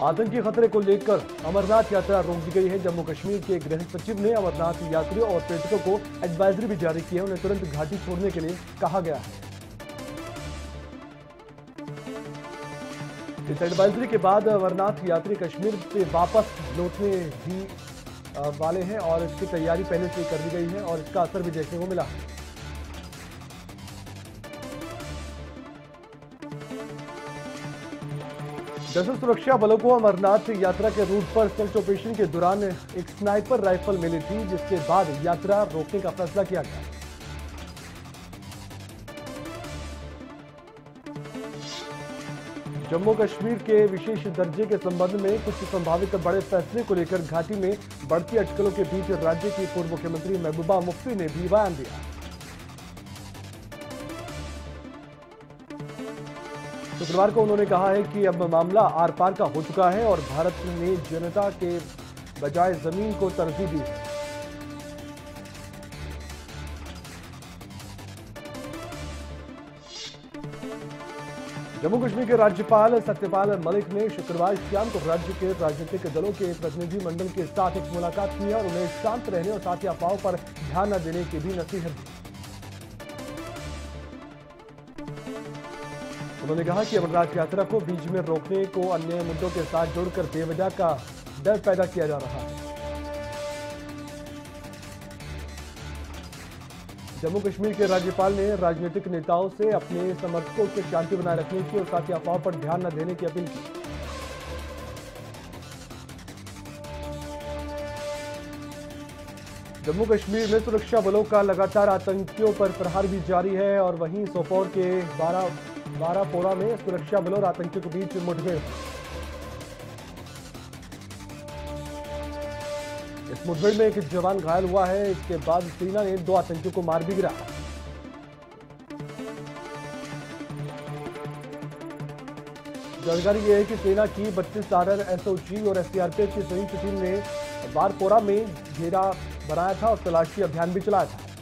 आतंकी खतरे को लेकर अमरनाथ यात्रा रोक दी गई है। जम्मू कश्मीर के गृह सचिव ने अमरनाथ यात्रियों और पर्यटकों को एडवाइजरी भी जारी की है। उन्हें तुरंत घाटी छोड़ने के लिए कहा गया है। इस एडवाइजरी के बाद अमरनाथ यात्री कश्मीर से वापस लौटने भी वाले हैं और इसकी तैयारी पहले से कर दी गई है और इसका असर भी देखने को मिला है। दरअसल सुरक्षा बलों को अमरनाथ यात्रा के रूट पर सर्च ऑपरेशन के दौरान एक स्नाइपर राइफल मिली थी, जिसके बाद यात्रा रोकने का फैसला किया गया। जम्मू कश्मीर के विशेष दर्जे के संबंध में कुछ संभावित बड़े फैसले को लेकर घाटी में बढ़ती अटकलों के बीच राज्य की पूर्व मुख्यमंत्री महबूबा मुफ्ती ने भी बयान दिया। शुक्रवार को उन्होंने कहा है कि अब मामला आर पार का हो चुका है और भारत ने जनता के बजाय जमीन को तरजीह दी है। जम्मू कश्मीर के राज्यपाल सत्यपाल मलिक ने शुक्रवार शाम को राज्य के राजनीतिक दलों के प्रतिनिधि मंडल के साथ एक मुलाकात की और उन्हें शांत रहने और साथ ही अफवाहों पर ध्यान न देने की भी नसीहत दी। उन्होंने कहा कि अमरनाथ यात्रा को बीच में रोकने को अन्य मुद्दों के साथ जोड़कर बेवजह का डर पैदा किया जा रहा है। जम्मू कश्मीर के राज्यपाल ने राजनीतिक नेताओं से अपने समर्थकों से शांति बनाए रखने की और साथ ही अफवाहों पर ध्यान न देने की अपील की। जम्मू कश्मीर में सुरक्षा बलों का लगातार आतंकियों पर प्रहार भी जारी है और वहीं सोपोर के बारापोरा में सुरक्षा बलों और आतंकियों के बीच मुठभेड़। इस मुठभेड़ में एक जवान घायल हुआ है। इसके बाद सेना ने 2 आतंकियों को मार भी गिराया। जानकारी यह है कि सेना की 32 आरआर एसओजी और एसडीआरएफ की संयुक्त टीम ने बारपोरा में घेरा बनाया था और तलाशी अभियान भी चलाया था।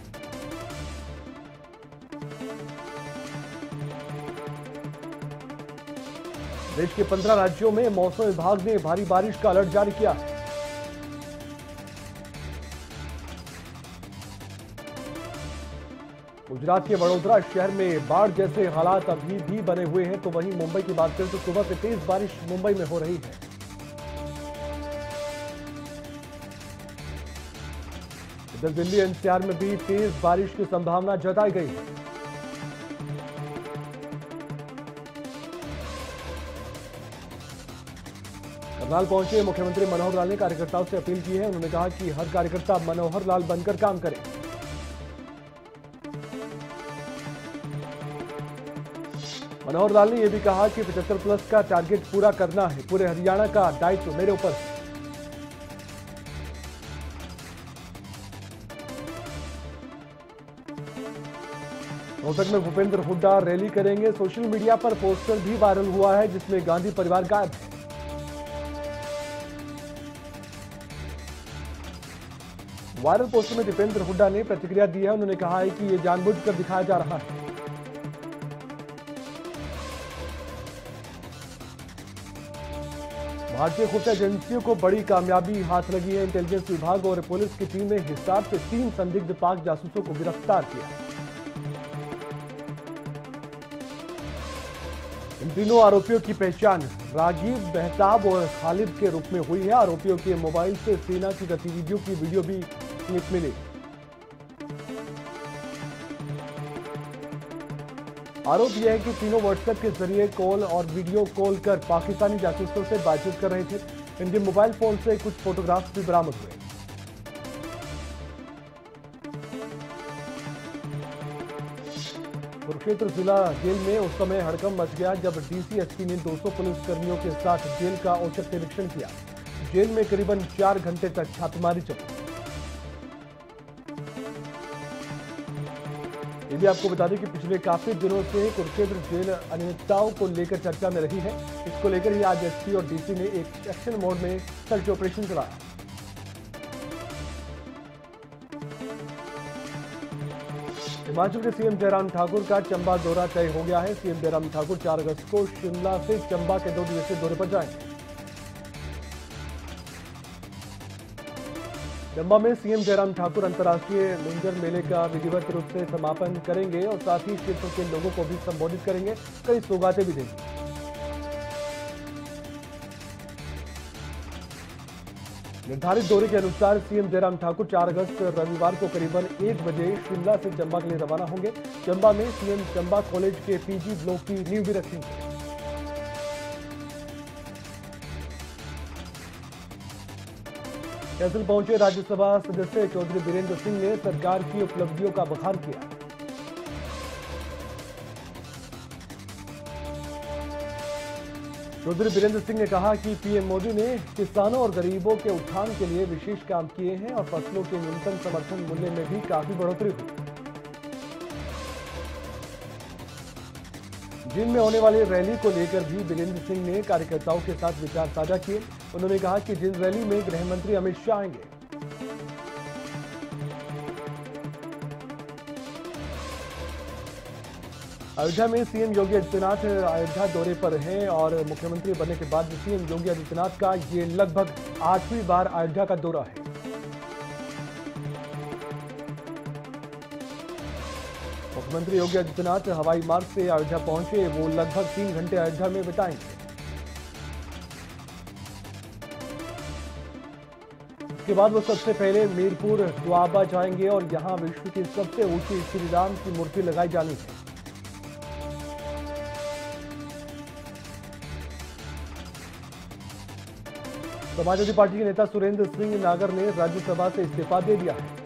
देश के 15 राज्यों में मौसम विभाग ने भारी बारिश का अलर्ट जारी किया है। गुजरात के वडोदरा शहर में बाढ़ जैसे हालात अभी भी बने हुए हैं, तो वहीं मुंबई की बात करें तो सुबह से तेज बारिश मुंबई में हो रही है। इधर दिल्ली एनसीआर में भी तेज बारिश की संभावना जताई गई है। करनाल पहुंचे मुख्यमंत्री मनोहर लाल ने कार्यकर्ताओं से अपील की है। उन्होंने कहा कि हर कार्यकर्ता मनोहर लाल बनकर काम करे। मनोहर लाल ने यह भी कहा कि 75+ का टारगेट पूरा करना है। पूरे हरियाणा का दायित्व मेरे ऊपर है। रोहतक में भूपेंद्र हुड्डा रैली करेंगे। सोशल मीडिया पर पोस्टर भी वायरल हुआ है जिसमें गांधी परिवार गायब है। वायरल पोस्टर में दीपेंद्र हुड्डा ने प्रतिक्रिया दी है। उन्होंने कहा है कि यह जानबूझकर दिखाया जा रहा है। भारतीय खुफिया एजेंसियों को बड़ी कामयाबी हाथ लगी है। इंटेलिजेंस विभाग और पुलिस की टीम ने हिसार से 3 संदिग्ध पाक जासूसों को गिरफ्तार किया। इन तीनों आरोपियों की पहचान रागिब, बेहताब और खालिद के रूप में हुई है। आरोपियों के मोबाइल से सेना की गतिविधियों की वीडियो भी क्लिप मिली। आरोप यह है कि तीनों व्हाट्सएप के जरिए कॉल और वीडियो कॉल कर पाकिस्तानी जासूसों से बातचीत कर रहे थे। इनके मोबाइल फोन से कुछ फोटोग्राफ्स भी बरामद हुए। कुरुक्षेत्र जिला जेल में उस समय हड़कंप मच गया जब डीसीएसपी ने 200 पुलिसकर्मियों के साथ जेल का औचक निरीक्षण किया। जेल में करीबन 4 घंटे तक छापेमारी चली। ये भी आपको बता दें कि पिछले काफी दिनों से कुरुक्षेत्र जेल अनियमितताओं को लेकर चर्चा में रही है। इसको लेकर ही आज एसपी और डीसी ने एक एक्शन मोड में सर्च ऑपरेशन चलाया। हिमाचल के सीएम जयराम ठाकुर का चंबा दौरा तय हो गया है। सीएम जयराम ठाकुर 4 अगस्त को शिमला से चंबा के 2 दिवसीय दौरे पर जाएंगे। चंबा में सीएम जयराम ठाकुर अंतर्राष्ट्रीय मिंजर मेले का विधिवत रूप से समापन करेंगे और साथ ही क्षेत्र के लोगों को भी संबोधित करेंगे, कई सौगातें भी देंगे। निर्धारित दौरे के अनुसार सीएम जयराम ठाकुर 4 अगस्त रविवार को करीबन 1 बजे शिमला से चंबा के लिए रवाना होंगे। चंबा में सीएम चंबा कॉलेज के पीजी ब्लॉक की नींव भी रखेंगे। कैसल पहुंचे राज्यसभा सदस्य चौधरी बीरेंद्र सिंह ने सरकार की उपलब्धियों का बखान किया। चौधरी बीरेंद्र सिंह ने कहा कि पीएम मोदी ने किसानों और गरीबों के उत्थान के लिए विशेष काम किए हैं और फसलों के न्यूनतम समर्थन मूल्य में भी काफी बढ़ोतरी हुई। जिन में होने वाली रैली को लेकर भी बीरेंद्र सिंह ने कार्यकर्ताओं के साथ विचार साझा किए। उन्होंने कहा कि जिन रैली में गृह मंत्री अमित शाह आएंगे, अयोध्या में सीएम योगी आदित्यनाथ अयोध्या दौरे पर हैं और मुख्यमंत्री बनने के बाद सीएम योगी आदित्यनाथ का ये लगभग 8वीं बार अयोध्या का दौरा है। मुख्यमंत्री योगी आदित्यनाथ हवाई मार्ग से अयोध्या पहुंचे। वो लगभग 3 घंटे अयोध्या में बिताएंगे। इसके बाद वो सबसे पहले मीरपुर दुआबा जाएंगे और यहां विश्व की सबसे ऊंची श्री राम की मूर्ति लगाई जानी है। समाजवादी पार्टी के नेता सुरेंद्र सिंह नागर ने राज्यसभा से इस्तीफा दे दिया है।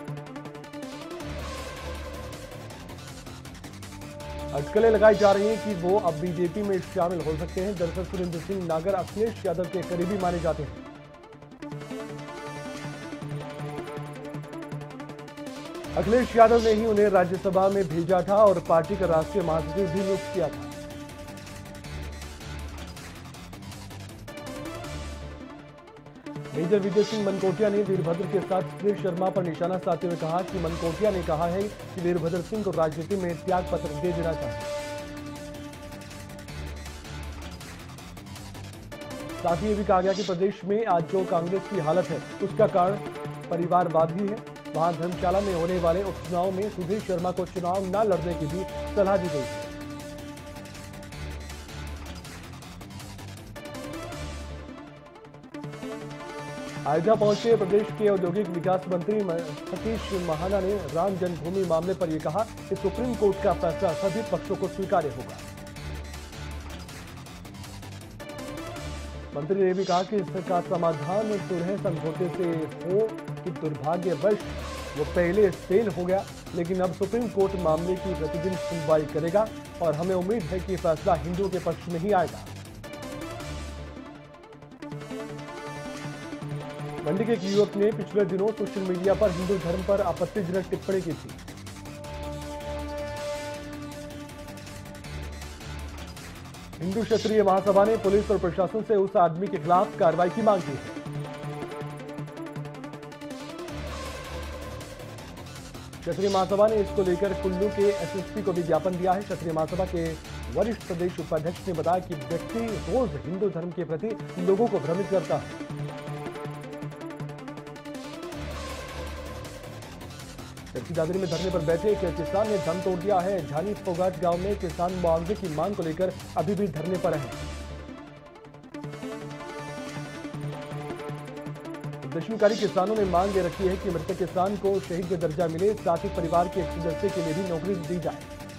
अटकलें लगाई जा रही हैं कि वो अब बीजेपी में शामिल हो सकते हैं। दरअसल सुरेंद्र सिंह नागर अखिलेश यादव के करीबी माने जाते हैं। अखिलेश यादव ने ही उन्हें राज्यसभा में भेजा था और पार्टी का राष्ट्रीय महासचिव भी नियुक्त किया था। मेजर विजय सिंह मनकोटिया ने वीरभद्र के साथ सुरेश शर्मा पर निशाना साधते हुए कहा कि मनकोटिया ने कहा है कि वीरभद्र सिंह को राजनीति में त्याग पत्र दे देना चाहिए। साथ ही ये भी कहा गया कि प्रदेश में आज जो कांग्रेस की हालत है उसका कारण परिवारवाद ही है। वहां धर्मशाला में होने वाले उपचुनाव में सुधीर शर्मा को चुनाव न लड़ने की भी सलाह दी गई है। अयोध्या पहुंचे प्रदेश के औद्योगिक विकास मंत्री सतीश महाना ने राम जन्मभूमि मामले पर यह कहा कि सुप्रीम कोर्ट का फैसला सभी पक्षों को स्वीकार्य होगा। मंत्री ने भी कहा कि इसका समाधान सुलह समझौते से हो कि दुर्भाग्यवश वो पहले फेल हो गया, लेकिन अब सुप्रीम कोर्ट मामले की प्रतिदिन सुनवाई करेगा और हमें उम्मीद है कि फैसला हिंदुओं के पक्ष में ही आएगा। मंडी के एक युवक ने पिछले दिनों सोशल मीडिया पर हिंदू धर्म पर आपत्तिजनक टिप्पणी की थी। हिंदू क्षत्रिय महासभा ने पुलिस और प्रशासन से उस आदमी के खिलाफ कार्रवाई की मांग की है। क्षत्रिय महासभा ने इसको लेकर कुल्लू के एसएसपी को भी ज्ञापन दिया है। क्षत्रिय महासभा के वरिष्ठ प्रदेश उपाध्यक्ष ने बताया कि व्यक्ति रोज हिंदू धर्म के प्रति लोगों को भ्रमित करता है। जबकि दादरी में धरने पर बैठे एक किसान ने दम तोड़ दिया है। झानी फोगाट गांव में किसान मुआवजे की मांग को लेकर अभी भी धरने पर हैं। प्रदर्शनकारी किसानों ने मांग ये रखी है कि मृतक किसान को शहीद का दर्जा मिले, साथ ही परिवार के एक सदस्य के लिए भी नौकरी दी जाए।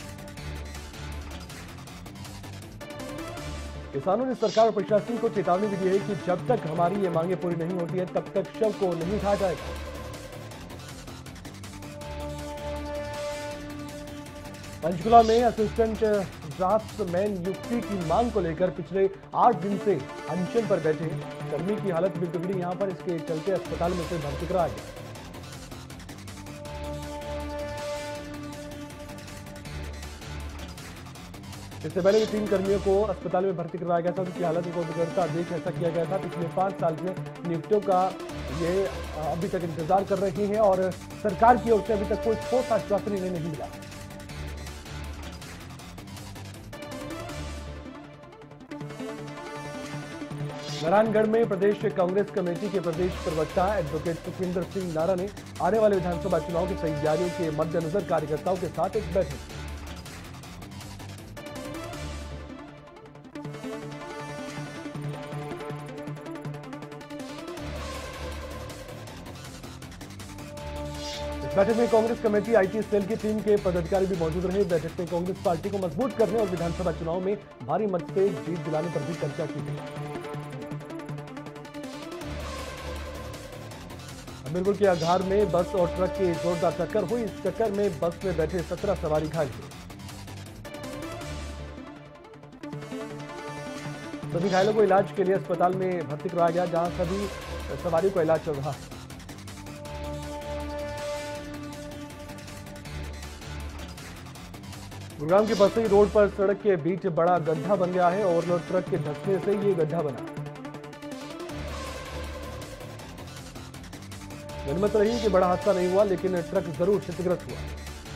किसानों ने सरकार और प्रशासन को चेतावनी भी दी है कि जब तक हमारी ये मांगे पूरी नहीं होती है तब तक शव को नहीं उठाया जाएगा। पंचकुला में असिस्टेंट ड्राफ्ट्समैन नियुक्ति की मांग को लेकर पिछले 8 दिन से अनशन पर बैठे कर्मी की हालत भी बिगड़ी। यहां पर इसके चलते अस्पताल में से भर्ती कराया गया। इससे पहले भी 3 कर्मियों को अस्पताल में भर्ती करवाया गया था। उनकी हालत को बिगड़ता देख ऐसा किया गया था। पिछले 5 साल से नियुक्तियों का ये अभी तक इंतजार कर रहे हैं और सरकार की ओर से अभी तक कोई ठोस आश्वासन इन्हें नहीं मिला। नारायणगढ़ में प्रदेश कांग्रेस कमेटी के प्रदेश प्रवक्ता एडवोकेट सुखविंदर सिंह नारा ने आने वाले विधानसभा चुनाव की तैयारियों के मद्देनजर कार्यकर्ताओं के साथ एक बैठक की। बैठक में कांग्रेस कमेटी आईटी सेल की टीम के पदाधिकारी भी मौजूद रहे। बैठक में कांग्रेस पार्टी को मजबूत करने और विधानसभा चुनाव में भारी मत से जीत दिलाने पर भी चर्चा की गई। हमीरपुर के अघार में बस और ट्रक की जोरदार टक्कर हुई। इस टक्कर में बस में बैठे 17 सवारी घायल हुए। सभी घायलों को इलाज के लिए अस्पताल में भर्ती कराया गया, जहां सभी सवारियों का इलाज चल रहा है। गुरुग्राम के बसई रोड पर सड़क के बीच बड़ा गड्ढा बन गया है। ओवरलोड ट्रक के धंसने से ये गड्ढा बना। गनीमत रही कि बड़ा हादसा नहीं हुआ, लेकिन ट्रक जरूर क्षतिग्रस्त हुआ।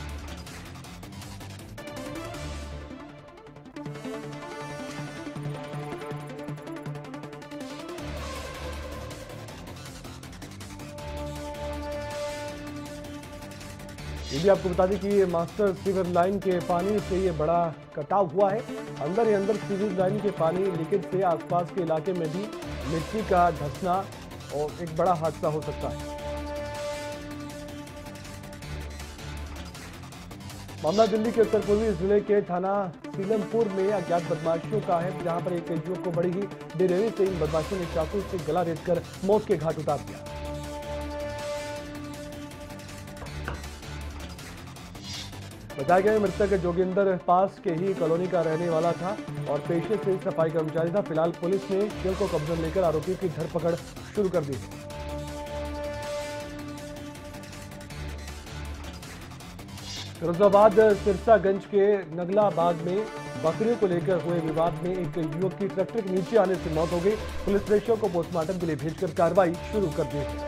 ये भी आपको बता दें कि मास्टर सीवर लाइन के पानी से ये बड़ा कटाव हुआ है। अंदर ही अंदर सीवर लाइन के पानी लीकेज से आसपास के इलाके में भी मिट्टी का धंसना और एक बड़ा हादसा हो सकता है। मामला दिल्ली के उत्तर पूर्वी जिले के थाना सीलमपुर में अज्ञात बदमाशियों का है, जहां पर एक युवक को बड़ी ही बेरहमी से इन बदमाशियों ने चाकू से गला रेतकर मौत के घाट उतार दिया। बताया गया मृतक जोगिंदर पास के ही कॉलोनी का रहने वाला था और पेशे से सफाई कर्मचारी था। फिलहाल पुलिस ने शव को कब्जे में लेकर आरोपी की धरपकड़ शुरू कर दी है। फिरोजाबाद सिरसागंज के नगलाबाद में बकरियों को लेकर हुए विवाद में एक युवक की ट्रैक्टर के नीचे आने से मौत हो गई। पुलिस ने शव को पोस्टमार्टम के लिए भेजकर कार्रवाई शुरू कर दी है।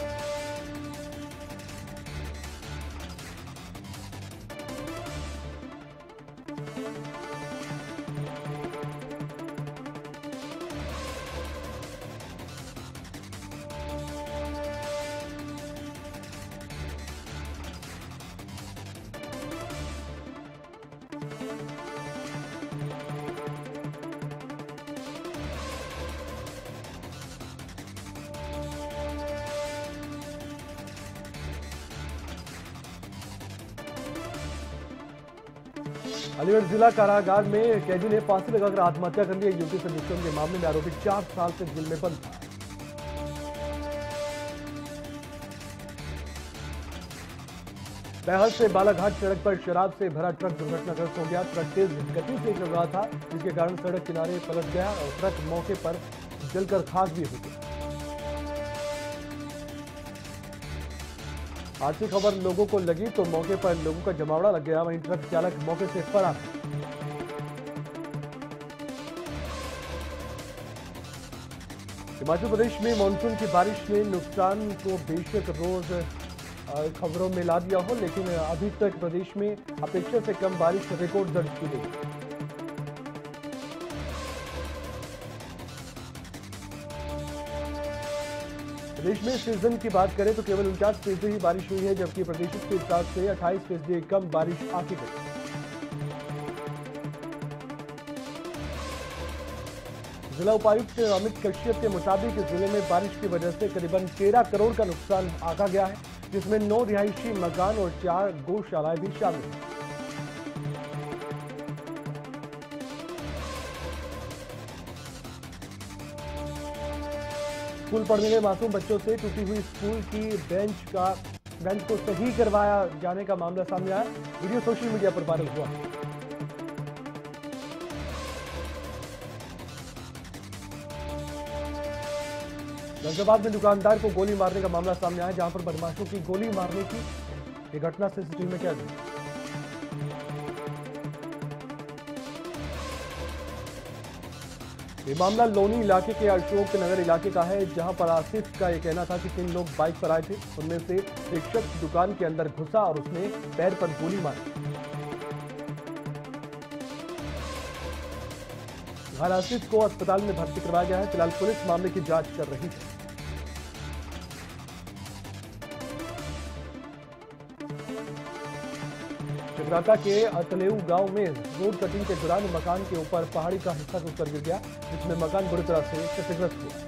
अलीगढ़ जिला कारागार में कैदी ने फांसी लगाकर आत्महत्या कर ली। युवती से दुष्कर्म के मामले में आरोपी 4 साल से जेल में बंद था। बहल से बालाघाट सड़क पर शराब से भरा ट्रक दुर्घटनाग्रस्त हो गया। ट्रक तेज गति से चल रहा था, जिसके कारण सड़क किनारे पलट गया और ट्रक मौके पर जलकर खाक भी हो गया। आज की खबर लोगों को लगी तो मौके पर लोगों का जमावड़ा लग गया। वहीं ट्रक चालक मौके से फरार। हिमाचल प्रदेश में मानसून की बारिश ने नुकसान को बेशक रोज खबरों में ला दिया हो, लेकिन अभी तक प्रदेश में अपेक्षा से कम बारिश रिकॉर्ड दर्ज की गई। प्रदेश में सीजन की बात करें तो केवल 49% ही बारिश हुई है, जबकि प्रदेशित के हिसाब से 28% कम बारिश आकी गई। जिला उपायुक्त अमित कश्यप के मुताबिक जिले में बारिश की वजह से करीबन 13 करोड़ का नुकसान आंका गया है, जिसमें 9 रिहायशी मकान और 4 गौशालाएं भी शामिल हैं। स्कूल पढ़ने गए मासूम बच्चों से टूटी हुई स्कूल की बेंच को सही करवाया जाने का मामला सामने आया। वीडियो सोशल मीडिया पर वायरल हुआ। गाजियाबाद में दुकानदार को गोली मारने का मामला सामने आया, जहां पर बदमाशों की गोली मारने की यह घटना सीसीटीवी में कैद हुई। ये मामला लोनी इलाके के अशोक नगर इलाके का है, जहां पर आसिफ का यह कहना था कि 3 लोग बाइक पर आए थे। उनमें से एक शख्स दुकान के अंदर घुसा और उसने पैर पर गोली मारी। घायल आसिफ को अस्पताल में भर्ती करवाया गया है। फिलहाल पुलिस मामले की जांच कर रही है। चक्राता के अतलेऊ गांव में रोड कटिंग के दौरान मकान के ऊपर पहाड़ी का हिस्सा उतर गिर गया, जिसमें मकान बुरी तरह से क्षतिग्रस्त हुआ।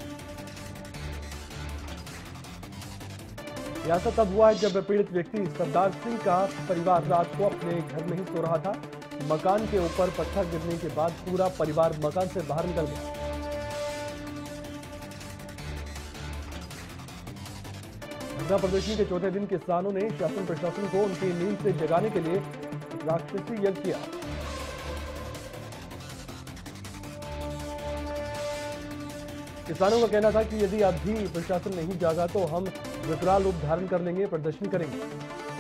यह तब हुआ है जब पीड़ित व्यक्ति सरदार सिंह का परिवार रात को अपने घर में ही सो रहा था। मकान के ऊपर पत्थर गिरने के बाद पूरा परिवार मकान से बाहर निकल गया। धरना प्रदर्शन के चौथे दिन किसानों ने शासन प्रशासन को उनकी नींद से जगाने के लिए राक्षसी यज्ञ किया। किसानों का कहना था कि यदि अब भी प्रशासन नहीं जागा तो हम विकराल रूप धारण कर लेंगे, प्रदर्शन करेंगे।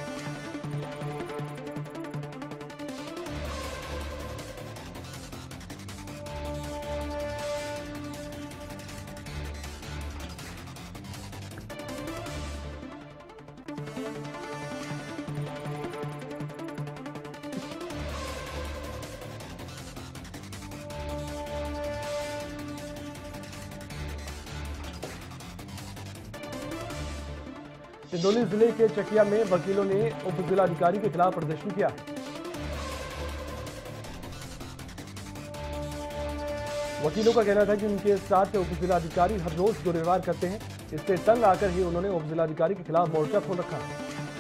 चंदौली जिले के चकिया में वकीलों ने उप जिलाधिकारी के खिलाफ प्रदर्शन किया है। वकीलों का कहना था कि उनके साथ उप जिलाधिकारी हर रोज दुर्व्यवहार करते हैं। इससे तंग आकर ही उन्होंने उप जिलाधिकारी के खिलाफ मोर्चा खोल रखा है।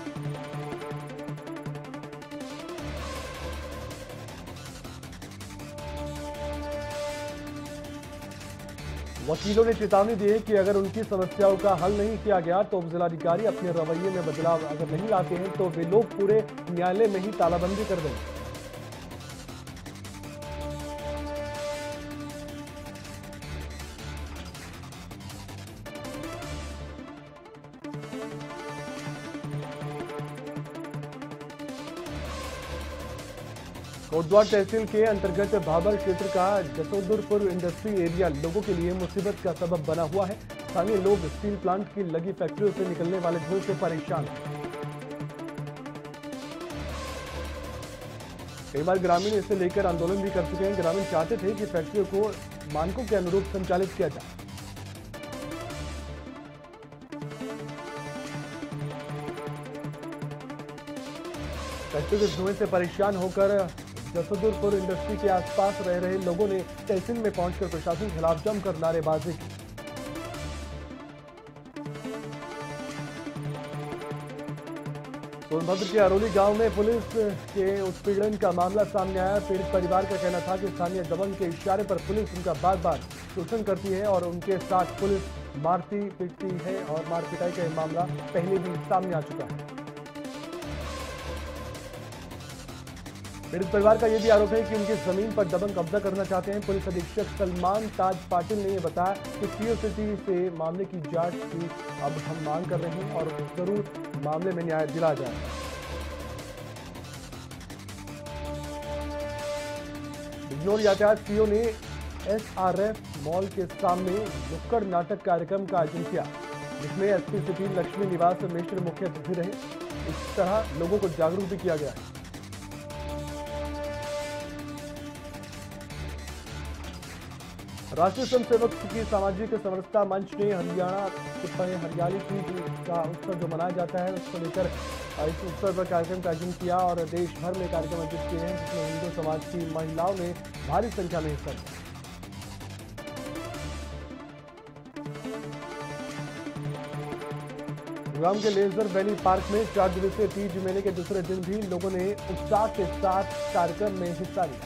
वकीलों ने चेतावनी दी है कि अगर उनकी समस्याओं का हल नहीं किया गया तो उप जिलाधिकारी अपने रवैये में बदलाव अगर नहीं लाते हैं तो वे लोग पूरे न्यायालय में ही तालाबंदी कर देंगे। कोटद्वार तहसील के अंतर्गत भाबर क्षेत्र का जसोदरपुर इंडस्ट्री एरिया लोगों के लिए मुसीबत का सबब बना हुआ है। स्थानीय लोग स्टील प्लांट की लगी फैक्ट्रियों से निकलने वाले धुएं से परेशान हैं। कई बार ग्रामीण इसे लेकर आंदोलन भी कर चुके हैं। ग्रामीण चाहते थे कि फैक्ट्रियों को मानकों के अनुरूप संचालित किया जाए। फैक्ट्री के धुएं से परेशान होकर जसोदरपुर इंडस्ट्री के आसपास रह रहे लोगों ने तहसील में पहुंचकर प्रशासन के खिलाफ जमकर नारेबाजी की। सोनभद्र के अरोली गांव में पुलिस के उत्पीड़न का मामला सामने आया। पीड़ित परिवार का कहना था कि स्थानीय दबंग के इशारे पर पुलिस उनका बार बार शोषण करती है और उनके साथ पुलिस मारती पीटती है और मार पिटाई का यह मामला पहले भी सामने आ चुका है। पीड़ित परिवार का यह भी आरोप है कि उनकी जमीन पर दबंग कब्जा करना चाहते हैं। पुलिस अधीक्षक सलमान ताज पाटिल ने यह बताया कि पीओ सिटी से मामले की जांच की अब हम मांग कर रहे हैं और जरूर मामले में न्याय दिलाया जाए। बिजनौर यातायात सीओ ने एसआरएफ मॉल के सामने नुक्कड़ नाटक कार्यक्रम का आयोजन किया, जिसमें एसपी सिटी लक्ष्मी निवास मिश्र मुख्य अतिथि रहे। इस तरह लोगों को जागरूक भी किया गया है। राष्ट्रीय स्वयंसेवक की सामाजिक समरसता मंच ने हरियाणा के हरियाली तीज का उत्सव जो मनाया जाता है उसको लेकर इस उत्सव पर कार्यक्रम का आयोजन किया और देश भर में कार्यक्रम आयोजित किए हैं, जिसमें हिंदू समाज की महिलाओं ने भारी संख्या में हिस्सा लिया। गुरुग्राम के लेजर वैली पार्क में 4 दिवसीय तीज मेले के दूसरे दिन भी लोगों ने उत्साह के साथ कार्यक्रम में हिस्सा लिया।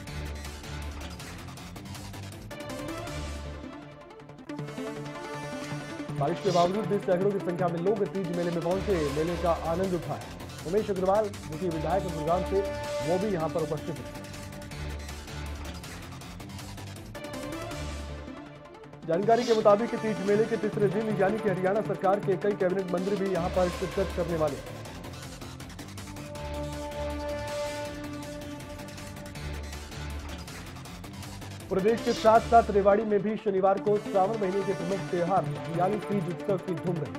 बारिश के बावजूद भी सैकड़ों की संख्या में लोग तीज मेले में पहुंचे, मेले का आनंद उठाया। उमेश अग्रवाल जो कि विधायक गुरुग्राम से, वो भी यहां पर उपस्थित थे। जानकारी के मुताबिक तीज मेले के तीसरे दिन यानी कि हरियाणा सरकार के कई कैबिनेट मंत्री भी यहां पर शिरकत करने वाले हैं। प्रदेश के साथ साथ रेवाड़ी में भी शनिवार को श्रावण महीने के प्रमुख त्योहार यानी तीज उत्सव की धूम रही।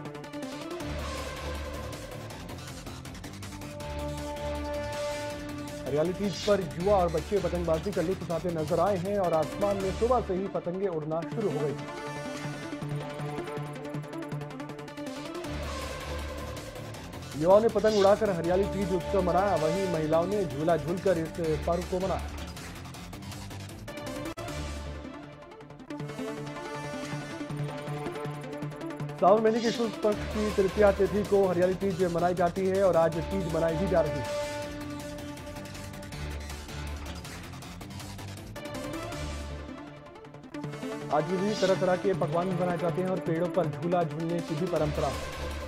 हरियाली तीज पर युवा और बच्चे पतंगबाजी का लुत्फ उठाते नजर आए हैं और आसमान में सुबह से ही पतंगे उड़ना शुरू हो गई। युवाओं ने पतंग उड़ाकर हरियाली तीज उत्सव मनाया, वहीं महिलाओं ने झूला झूलकर इस पर्व को मनाया। सावन महीने की शुक्ल पक्ष की तृतीया तिथि को हरियाली तीज मनाई जाती है और आज तीज मनाई भी जा रही है। आज भी तरह तरह के पकवान बनाए जाते हैं और पेड़ों पर झूला झूलने की भी परंपरा है।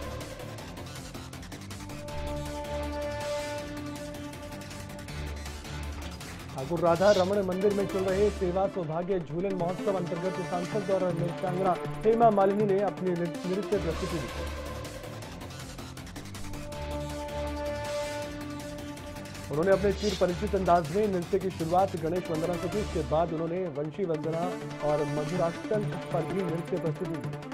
ठाकुर राधा रमण मंदिर में चल रहे सेवा सौभाग्य झूलन महोत्सव अंतर्गत सांसद और नृत्यांगना हेमा मालिनी ने अपनी नृत्य प्रस्तुति दी। उन्होंने अपने चिर परिचित अंदाज में नृत्य की शुरुआत गणेश वंदना से की। इसके बाद उन्होंने वंशी वंदना और मधुराष्टक पर भी नृत्य प्रस्तुति दी।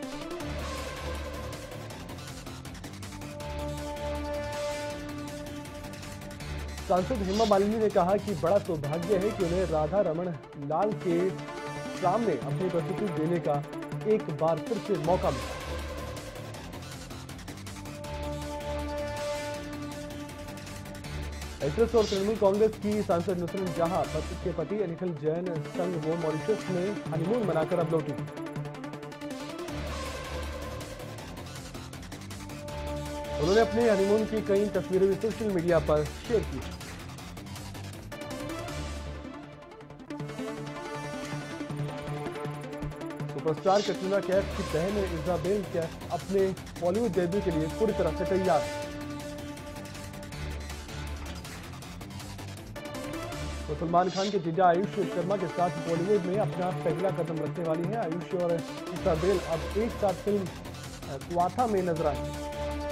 सांसद हेमा मालिनी ने कहा कि बड़ा सौभाग्य है कि उन्हें राधा रमण लाल के सामने अपनी प्रस्तुति देने का एक बार फिर से मौका मिला। एक्ट्रेस और तृणमूल कांग्रेस की सांसद नुसरत जहां के पति निखिल जैन संग वो मॉरिशस में हनीमून मनाकर अब लौटी। उन्होंने अपने हनीमून की कई तस्वीरें भी सोशल मीडिया पर शेयर की। सुपरस्टार कैटरीना कैफ की बहन इजाबेल कैफ अपने बॉलीवुड डेब्यू के लिए पूरी तरह से तैयार है। तो सलमान खान के जीजा आयुष शर्मा के साथ बॉलीवुड में अपना पहला कदम रखने वाली हैं। आयुष और इजाबेल अब एक साथ फिल्म क्वाथा में नजर आएंगे।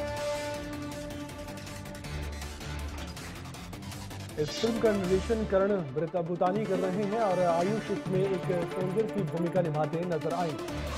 इस फिल्म का निर्देशन करण भूतानी कर रहे हैं और आयुष इसमें एक सोल्जर की भूमिका निभाते नजर आएंगे।